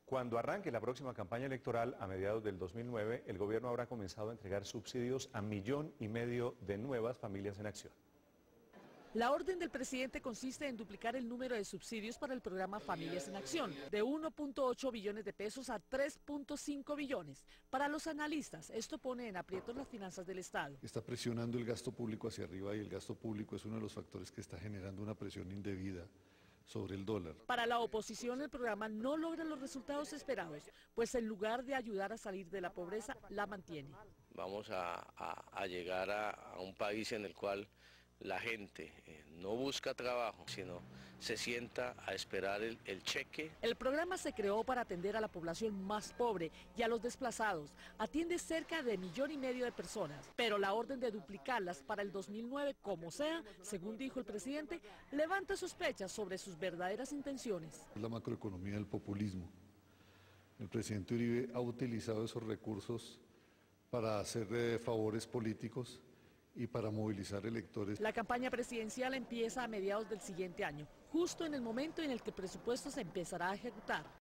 Cuando arranque la próxima campaña electoral a mediados del 2009, el gobierno habrá comenzado a entregar subsidios a 1,5 millones de nuevas familias en acción. La orden del presidente consiste en duplicar el número de subsidios para el programa Familias en Acción, de 1.8 billones de pesos a 3.5 billones. Para los analistas, esto pone en aprietos las finanzas del Estado. Está presionando el gasto público hacia arriba y el gasto público es uno de los factores que está generando una presión indebida sobre el dólar. Para la oposición, el programa no logra los resultados esperados, pues en lugar de ayudar a salir de la pobreza, la mantiene. Vamos a llegar a un país en el cual la gente no busca trabajo, sino se sienta a esperar el cheque. El programa se creó para atender a la población más pobre y a los desplazados. Atiende cerca de 1,5 millones de personas, pero la orden de duplicarlas para el 2009, como sea, según dijo el presidente, levanta sospechas sobre sus verdaderas intenciones. La macroeconomía del populismo. El presidente Uribe ha utilizado esos recursos para hacer favores políticos y para movilizar electores. La campaña presidencial empieza a mediados del siguiente año, justo en el momento en el que el presupuesto se empezará a ejecutar.